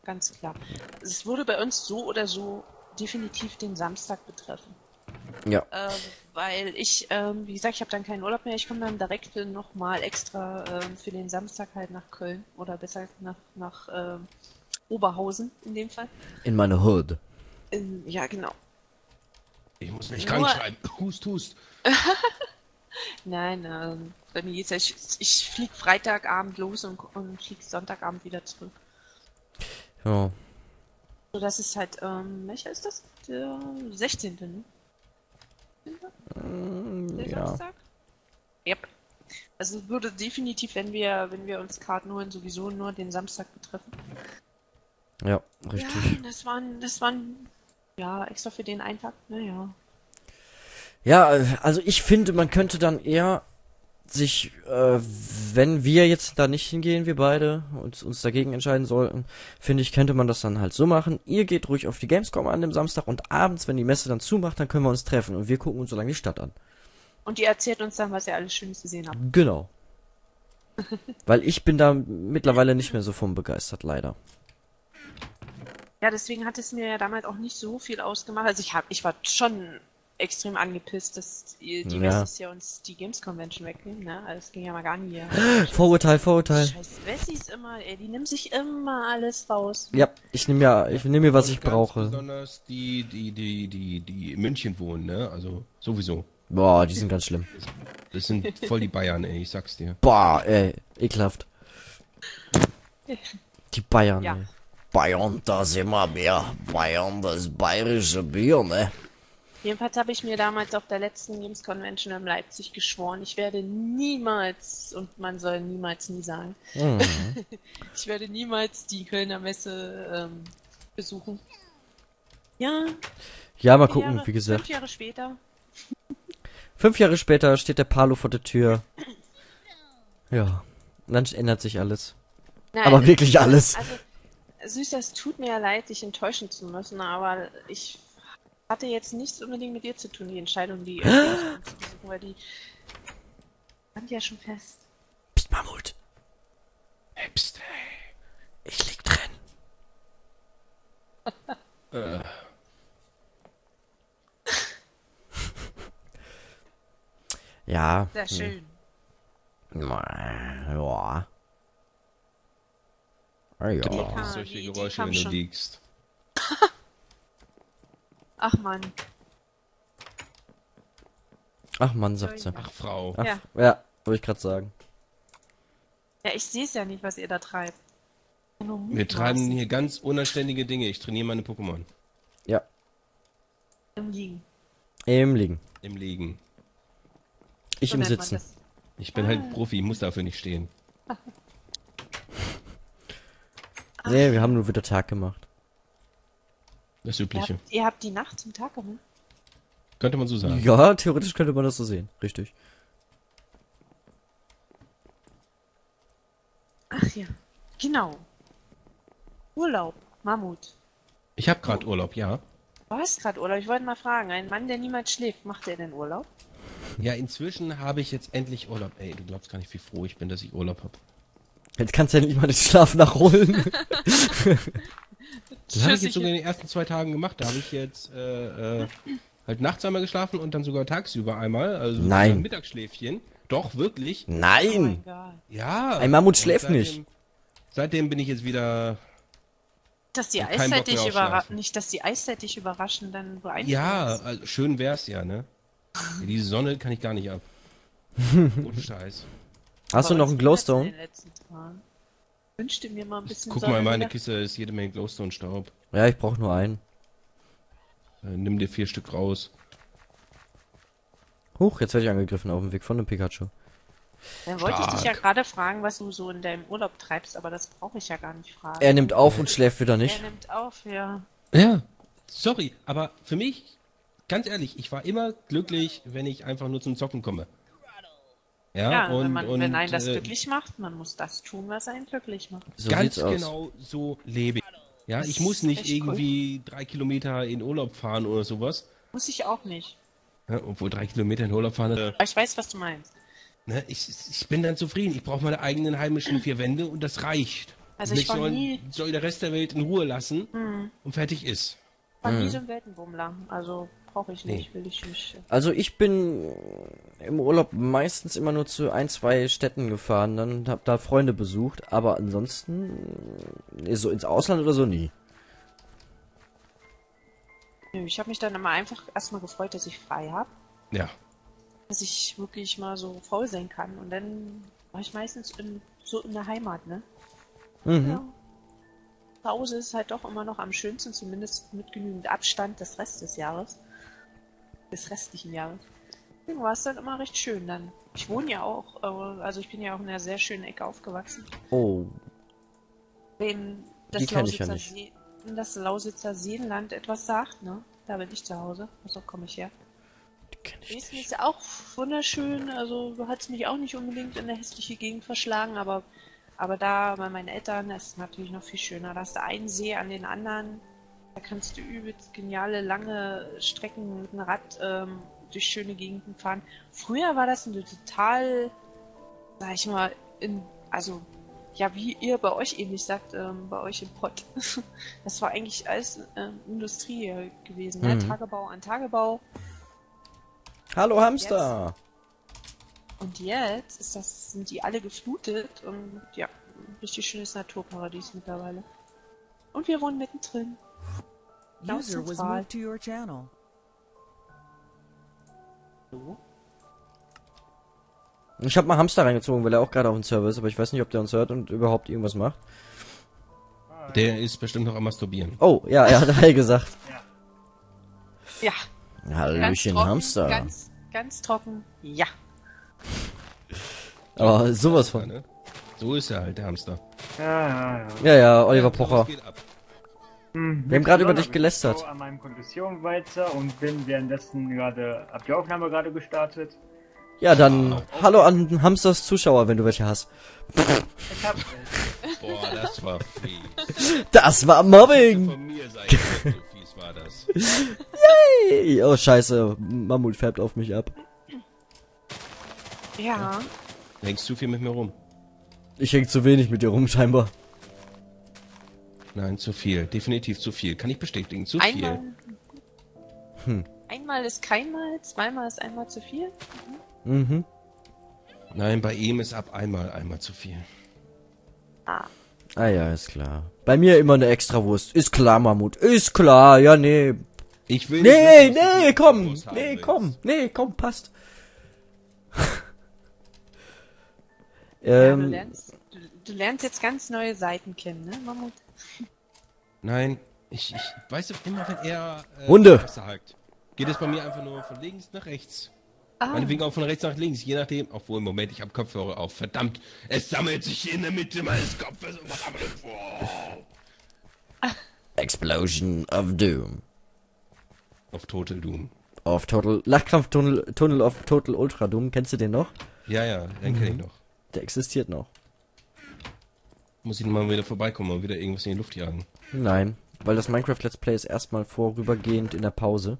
ganz klar. Es würde bei uns so oder so definitiv den Samstag betreffen. Ja. Weil ich, wie gesagt, ich habe dann keinen Urlaub mehr. Ich komme dann direkt nochmal extra für den Samstag halt nach Köln oder besser nach Oberhausen in dem Fall. In meine Hood. Ja, genau. Ich muss mich Nur- krank schreiben. Hust. Nein, bei mir geht's ja, ich flieg Freitagabend los und flieg Sonntagabend wieder zurück. Ja. So, das ist halt, welcher ist das? Der 16., ne? Der Ja. Samstag? Yep. Also es würde definitiv, wenn wir uns Karten holen, sowieso nur den Samstag betreffen. Ja, richtig. Ja, das waren, ja, extra für den einen Tag, naja. Ja, also ich finde, man könnte dann eher sich, wenn wir jetzt da nicht hingehen, wir beide, und uns dagegen entscheiden sollten, finde ich, könnte man das dann halt so machen. Ihr geht ruhig auf die Gamescom an dem Samstag und abends, wenn die Messe dann zumacht, dann können wir uns treffen und wir gucken uns so lange die Stadt an. Und ihr erzählt uns dann, was ihr alles Schönes gesehen habt. Genau. Weil ich bin da mittlerweile nicht mehr so von begeistert, leider. Ja, deswegen hat es mir ja damals auch nicht so viel ausgemacht. Also ich war schon extrem angepisst, dass die Ja. Wessis ja uns die Games Convention wegnehmen, ne? Also das ging ja mal gar nicht hier. Vorurteil. Scheiß Wessis immer, ey, die nehmen sich immer alles raus. Ja, ich nehme mir, was ich Ganz brauche. Besonders die in München wohnen, ne? Also sowieso. Boah, die sind ganz schlimm. Das sind voll die Bayern, ey, ich sag's dir. Boah, ey, ekelhaft. Die Bayern, Ja. ey. Bayern, da sind wir mehr. Bayern, das bayerische Bier, ne? Jedenfalls habe ich mir damals auf der letzten Games Convention in Leipzig geschworen, ich werde niemals, und man soll niemals nie sagen, ich werde niemals die Kölner Messe besuchen. Ja, Ja, mal 4 gucken, Jahre, wie gesagt. 5 Jahre später. 5 Jahre später steht der Palo vor der Tür. Ja, und dann ändert sich alles. Nein, Aber wirklich alles. Also, Süß, es tut mir ja leid, dich enttäuschen zu müssen, aber ich hatte jetzt nichts unbedingt mit dir zu tun, die Entscheidung, die Gamescom zu besuchen, weil die stand ja schon fest. Psst, Mammut. Hey, pst, hey. Ich lieg drin. Ja. Sehr schön. Ja. Ah, Bitte ja. mach nicht die solche Idee Geräusche, kam wenn du schon. liegst. Ach man. Ach Mann, sagt sie. Ach, Frau. Ach, Ja. ja, wollte ich gerade sagen. Ja, ich sehe es ja nicht, was ihr da treibt. Nur Wir treiben mutmaßen. hier ganz unanständige Dinge. Ich trainiere meine Pokémon. Ja, Im Liegen. im Liegen. Im Liegen. Ich So im nennt man Sitzen. das. Ich bin halt Profi, ich muss dafür nicht stehen. Nee, wir haben nur wieder Tag gemacht. Das Ihr Übliche. ihr habt die Nacht zum Tag gemacht? Könnte man so sagen. Ja, theoretisch könnte man das so sehen. Richtig. Ach ja. Genau. Urlaub. Mammut. Ich habe gerade Urlaub, ja. Du hast gerade Urlaub. Ich wollte mal fragen, ein Mann, der niemals schläft, macht der denn Urlaub? Ja, inzwischen habe ich jetzt endlich Urlaub. Ey, du glaubst gar nicht, wie froh ich bin, dass ich Urlaub habe. Jetzt kannst du ja nicht mal den Schlaf nachholen. Das habe ich jetzt sogar in den ersten 2 Tagen gemacht. Da habe ich jetzt halt nachts einmal geschlafen und dann sogar tagsüber einmal. Also Nein. ein Mittagsschläfchen. Doch, wirklich. Oh mein Nein! Gott. Ja. Ein Mammut Und schläft nicht. Seitdem bin ich jetzt wieder... Dass die Hab keinen Bock mehr auf Schlafen. nicht, dass die eiszeitig überraschen, dann beeinflussen. Ja, also schön wär's ja, ne? Ja, diese Sonne kann ich gar nicht ab. Ohne Scheiß. Hast du noch einen Glowstone? Wünschte mir mal ein bisschen Guck Sonne mal, in meine wieder. Kiste ist jede Menge Glowstone-Staub. Ja, ich brauche nur einen. Nimm dir 4 Stück raus. Huch, jetzt werde ich angegriffen auf dem Weg von dem Pikachu. Dann wollte ich dich ja Stark. gerade fragen, was du so in deinem Urlaub treibst, aber das brauche ich ja gar nicht fragen. Er nimmt auf und schläft wieder nicht. Er nimmt auf, ja. Ja. Sorry, aber für mich, ganz ehrlich, ich war immer glücklich, wenn ich einfach nur zum Zocken komme. Ja, Ja, und, wenn einen das äh, glücklich macht, man muss das tun, was einen glücklich macht. So ganz sieht's aus. genau so lebe ich. Ja, Das ich muss ist nicht echt cool. irgendwie 3 Kilometer in Urlaub fahren oder sowas. Muss ich auch nicht. Ja, obwohl 3 Kilometer in Urlaub fahren, Aber ich weiß, was du meinst. ne, ich bin dann zufrieden. Ich brauche meine eigenen heimischen 4 Wände und das reicht. Also ich war nie, soll der Rest der Welt in Ruhe lassen und fertig ist. so ein Weltenbummler. Also brauche ich nicht, will ich nicht. Also ich bin im Urlaub meistens immer nur zu ein, zwei Städten gefahren, dann hab da Freunde besucht, aber ansonsten so ins Ausland oder so nie. Nö, ich habe mich dann immer einfach erstmal gefreut, dass ich frei habe. Ja. Dass ich wirklich mal so faul sein kann. Und dann war ich meistens so in der Heimat, ne? Ja. Zu Hause ist halt doch immer noch am schönsten, zumindest mit genügend Abstand des Rest des Jahres. Des restlichen Jahres. Deswegen war es dann immer recht schön dann. Ich wohne ja auch, also ich bin ja auch in einer sehr schönen Ecke aufgewachsen. Oh, Wem Die das kenn ich ja Lausitzer nicht. Das Lausitzer Seenland etwas sagt, ne? Da bin ich zu Hause. Also komme ich her. die kenn ich Dresden nicht. ist ja auch wunderschön, also hat es mich auch nicht unbedingt in eine hässliche Gegend verschlagen, aber da bei meinen Eltern ist es natürlich noch viel schöner. Da hast du einen See an den anderen, da kannst du übelst geniale, lange Strecken mit dem Rad durch schöne Gegenden fahren. Früher war das eine total, sag ich mal, also ja, wie ihr bei euch ähnlich sagt, bei euch im Pott. Das war eigentlich alles Industrie gewesen, ne? Tagebau an Tagebau. Hallo Hamster! Und jetzt sind die alle geflutet und ja, ein richtig schönes Naturparadies mittlerweile. Und wir wohnen mittendrin. Ganz User was zentral. moved to your channel. So. Ich habe mal Hamster reingezogen, weil er auch gerade auf dem Server ist, aber ich weiß nicht, ob der uns hört und überhaupt irgendwas macht. Der ist bestimmt noch am Masturbieren. Oh, ja, er hat Hi gesagt. Ja, Hallöchen trocken, Hamster. ganz trocken. Ja. Aber sowas von. Ne? So ist er halt, der Hamster. Ja. Ja, Oliver Pocher. Es geht ab. Wir haben gerade über dich gelästert. Ich an meinem Kondition weiter und bin währenddessen hab die Aufnahme gerade gestartet. Ja, dann hallo an Hamsters Zuschauer, wenn du welche hast. Ich hab Boah, das war fies. Das war Mobbing! Von mir sein, so fies war das. Hey, oh scheiße, Mammut färbt auf mich ab. Ja. Du hängst zu viel mit mir rum. Ich häng zu wenig mit dir rum, scheinbar. Nein, zu viel. Definitiv zu viel. Kann ich bestätigen. Zu Einmal. viel. Einmal ist kein Mal, zweimal ist einmal zu viel. Mhm. Nein, bei ihm ist ab einmal zu viel. Ah ja, ist klar. Bei mir immer eine Extrawurst. Ist klar, Mammut. Ist klar, ja, nee. Ich will Nee, nicht wissen, was du nee, für komm. Infos haben Nee, willst. komm. Nee, komm, passt. Ja, du lernst jetzt ganz neue Seiten kennen, ne, Mammut? Nein, ich weiß immer, wenn er Hunde. was sagt, geht es bei mir einfach nur von links nach rechts. Ah, Meinetwegen auch von rechts nach links, je nachdem. Obwohl, im Moment, ich habe Kopfhörer auf. Verdammt, es sammelt sich hier in der Mitte meines Kopfes. Explosion of Doom. Auf Total Doom. Auf Total... Lachkrampftunnel of Total Ultra Doom. Kennst du den noch? Ja, den kenne ich noch. Der existiert noch. Muss ich mal wieder vorbeikommen und wieder irgendwas in die Luft jagen. Nein, weil das Minecraft Let's Play ist erstmal vorübergehend in der Pause.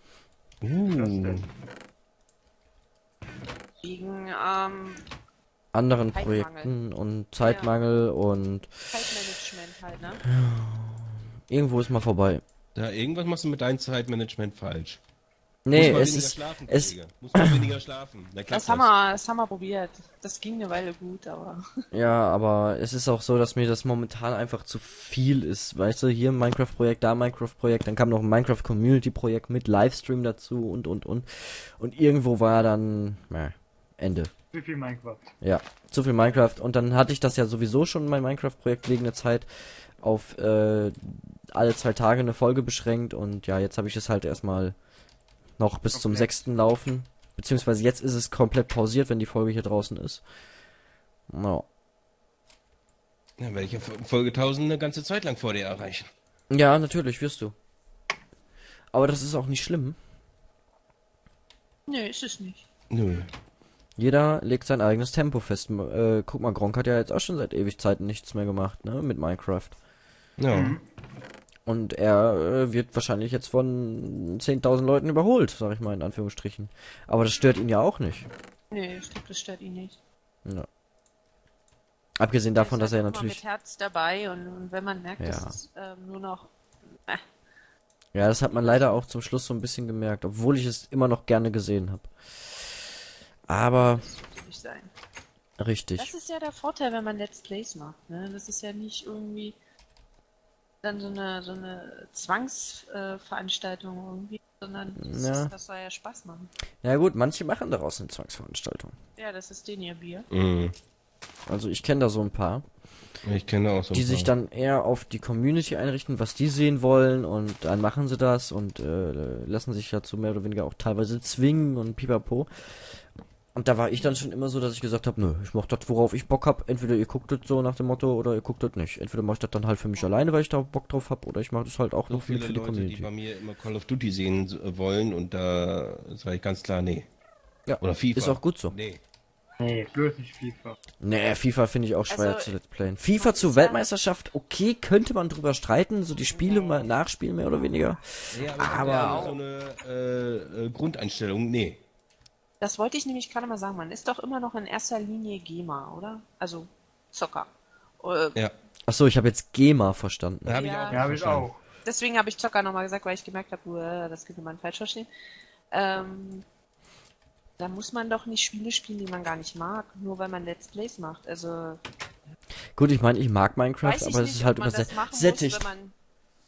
wegen Anderen Zeitmangel. Projekten und Zeitmangel und Zeitmanagement halt, ne? irgendwo ist mal vorbei. Da irgendwas machst du mit deinem Zeitmanagement falsch. Nee, Muss mal es weniger ist... schlafen, es- Kollege. Muss mal weniger schlafen. Da klappt Das haben wir probiert. Das ging eine Weile gut, aber Ja, aber es ist auch so, dass mir das momentan einfach zu viel ist. Weißt du, hier ein Minecraft-Projekt, da ein Minecraft-Projekt, dann kam noch ein Minecraft-Community-Projekt mit Livestream dazu und. Und irgendwo war dann... Ende. zu viel Minecraft. Ja, zu viel Minecraft. Und dann hatte ich das ja sowieso schon, mein Minecraft-Projekt, wegen der Zeit auf alle 2 Tage eine Folge beschränkt. Und ja, jetzt habe ich es halt erstmal noch bis zum 6. laufen. Beziehungsweise jetzt ist es komplett pausiert, wenn die Folge hier draußen ist. No. Dann werde ich auf Folge 1000 eine ganze Zeit lang vor dir erreichen. Ja, natürlich, wirst du. Aber das ist auch nicht schlimm. nee, ist es nicht. Nö. Jeder legt sein eigenes Tempo fest. Guck mal, Gronkh hat ja jetzt auch schon seit Ewigkeiten nichts mehr gemacht, ne, mit Minecraft. Ja. Und er wird wahrscheinlich jetzt von 10.000 Leuten überholt, sag ich mal in Anführungsstrichen. Aber das stört ihn ja auch nicht. Nee, ich glaube, das stört ihn nicht. Ja. Abgesehen Der davon, ist dass er halt immer natürlich... mit Herz dabei und wenn man merkt, Ja. dass es nur noch Ja, das hat man leider auch zum Schluss so ein bisschen gemerkt, obwohl ich es immer noch gerne gesehen habe. Aber, das sollte nicht sein. richtig. Das ist ja der Vorteil, wenn man Let's Plays macht. Ne? Das ist ja nicht irgendwie dann so eine Zwangsveranstaltung irgendwie, sondern Ja. das soll ja Spaß machen. Ja gut, manche machen daraus eine Zwangsveranstaltung. Ja, das ist denen ihr Bier. Mhm. Also ich kenne da so ein paar, Ich kenne auch so die ein sich paar. dann eher auf die Community einrichten, was die sehen wollen und dann machen sie das und lassen sich dazu mehr oder weniger auch teilweise zwingen und pipapo. Und da war ich dann schon immer so, dass ich gesagt habe, nö, ich mach das, worauf ich Bock hab. Entweder ihr guckt das so nach dem Motto oder ihr guckt das nicht. Entweder mach ich das dann halt für mich alleine, weil ich da Bock drauf hab, oder ich mache das halt auch So noch viele für die Leute, die Community. bei mir immer Call of Duty sehen wollen und da sage ich ganz klar, nee. Ja, Oder FIFA. ist auch gut so. Nee. Nee, bloß nicht FIFA. Nee, FIFA finde ich auch schwer Also, zu Let's Playen. FIFA ist zur ja- Weltmeisterschaft, okay, könnte man drüber streiten, so die Spiele mal nachspielen, mehr oder weniger. Nee, Aber- aber so eine Grundeinstellung, nee. Das wollte ich nämlich gerade mal sagen. Man ist doch immer noch in erster Linie Gamer, oder? Also Zocker. Ja, Achso, ich habe jetzt GEMA verstanden. da habe ich Ja. auch Ja, habe ich verstanden. auch. Deswegen habe ich Zocker nochmal gesagt, weil ich gemerkt habe, das könnte man falsch verstehen. Da muss man doch nicht Spiele spielen, die man gar nicht mag, nur weil man Let's Plays macht. Also Gut, ich meine, ich mag Minecraft, weiß ich aber es nicht, ist halt ob man das machen übersättigt. muss, wenn man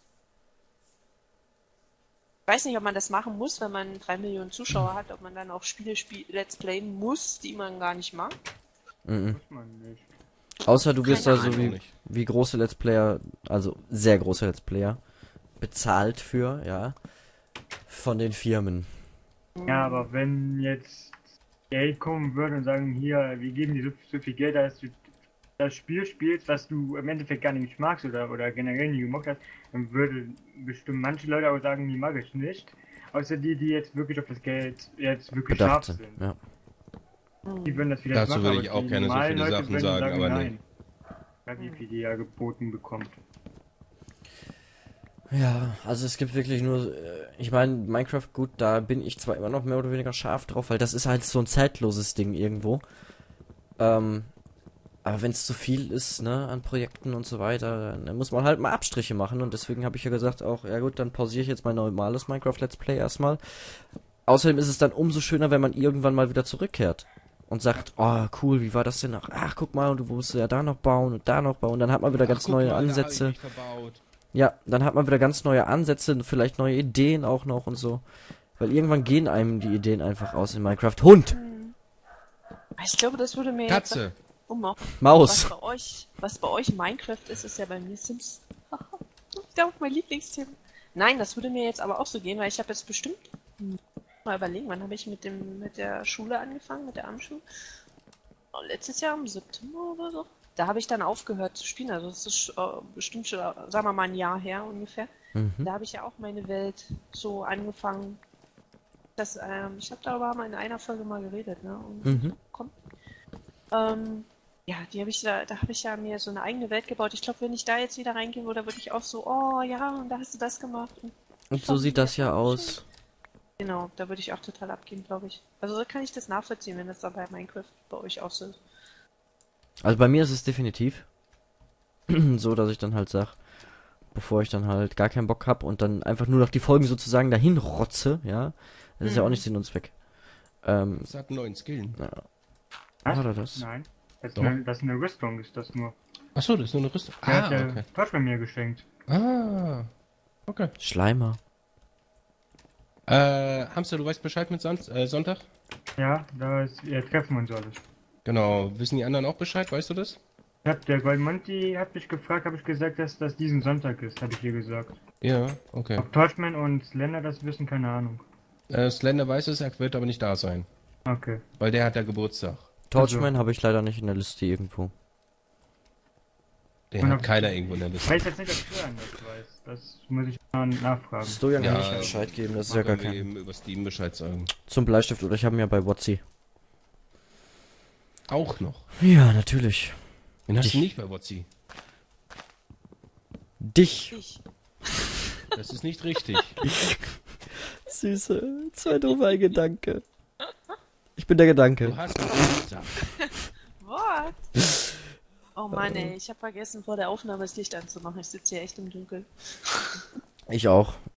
weiß nicht, ob man das machen muss, wenn man 3 Millionen Zuschauer hat, ob man dann auch Spiele Let's Playen muss, die man gar nicht mag. Mhm. Muss man nicht. Außer du wirst da Keine so Ahnung. wie große Let's Player, also sehr große Let's Player, bezahlt für, ja, von den Firmen. Ja, aber wenn jetzt Geld kommen würde und sagen, hier, wir geben dir so viel Geld, dass du das Spiel spielst, was du im Endeffekt gar nicht magst oder generell nie gemocht hast, dann würde bestimmt manche Leute auch sagen, die mag ich nicht. Außer die jetzt wirklich auf das Geld jetzt wirklich Bedacht scharf sind, sind. ja. Die würden das vielleicht Dazu machen, würde aber ich auch die gerne so normalen viele Leute Sachen würden sagen, aber nein. Ja, wie viel die ja geboten bekommt. Ja, also es gibt wirklich nur, ich meine, Minecraft, gut, da bin ich zwar immer noch mehr oder weniger scharf drauf, weil das ist halt so ein zeitloses Ding irgendwo. Aber wenn es zu viel ist, ne, an Projekten und so weiter, dann muss man halt mal Abstriche machen und deswegen habe ich ja gesagt auch, ja gut, dann pausiere ich jetzt mein normales Minecraft Let's Play erstmal. Außerdem ist es dann umso schöner, wenn man irgendwann mal wieder zurückkehrt und sagt, oh cool, wie war das denn noch? Ach, guck mal, und du musst ja da noch bauen und da noch bauen, dann hat man wieder ganz Guck neue mal, da hab ich Ansätze. mich verbaut. Ja, dann hat man wieder ganz neue Ansätze, vielleicht neue Ideen auch noch und so. Weil irgendwann gehen einem die Ideen einfach aus in Minecraft. Hund! Ich glaube, das würde mir Katze. jetzt was Maus! bei euch Minecraft ist ja bei mir Sims. Wieder auf mein Lieblingsthema. Nein, das würde mir jetzt aber auch so gehen, weil ich habe jetzt bestimmt mal überlegen, wann habe ich mit der Schule angefangen, mit der Abendschule? Oh, letztes Jahr im September oder so. Da habe ich dann aufgehört zu spielen. Also das ist bestimmt schon, sagen wir mal, ein Jahr her ungefähr. Mhm. Da habe ich ja auch meine Welt so angefangen. Ich habe darüber mal in einer Folge mal geredet, ne? Und Mhm. komm. Ja, da habe ich ja mir so eine eigene Welt gebaut. Ich glaube, wenn ich da jetzt wieder reingehen würde, würde ich auch so, oh ja, und da hast du das gemacht. Und so sieht das ja aus. Genau, da würde ich auch total abgehen, glaube ich. Also so kann ich das nachvollziehen, wenn das dann bei Minecraft bei euch auch so ist. Also bei mir ist es definitiv so, dass ich dann halt sag, bevor ich dann halt gar keinen Bock hab und dann einfach nur noch die Folgen sozusagen dahin rotze, ja, das ist ja auch nicht Sinn und Zweck. Das hat einen neuen Skill. Was? Oder das? Nein. Das Doch. ist eine Rüstung, ist das nur. Achso, das ist nur eine Rüstung. Der hat Ah, der okay. Tosh mir geschenkt. Ah, okay. Schleimer. Hamster, du weißt Bescheid mit Sonntag? Ja, da ist Treffen und so alles. Genau. Wissen die anderen auch Bescheid? Weißt du das? Der Goldmonty hat mich gefragt, habe ich gesagt, dass das diesen Sonntag ist, habe ich ihr gesagt. Ja, okay. Ob Torchman und Slender das wissen, keine Ahnung. Slender weiß es, er wird aber nicht da sein. Okay. Weil der hat ja Geburtstag. Torchman habe ich leider nicht in der Liste irgendwo. Den Und hat ob- keiner irgendwo in der Ich Liste. weiß jetzt nicht, ob Stojan das weiß. Das muss ich mal nachfragen. Stojan kann Ja, ich Bescheid geben, das ist ja gar Können wir kein... eben über Steam Bescheid sagen. Zum Bleistift, oder ich habe ihn ja bei WotC. Auch noch. Ja, natürlich. Den hast du Dich. nicht bei WotC. Dich. Ich. Das ist nicht richtig. Süße, zwei doofe ein Gedanke. Ich bin der Gedanke. Du hast Geburtstag. What? Oh Mann, ey, ich habe vergessen, vor der Aufnahme das Licht anzumachen. Ich sitze hier echt im Dunkeln. Ich auch.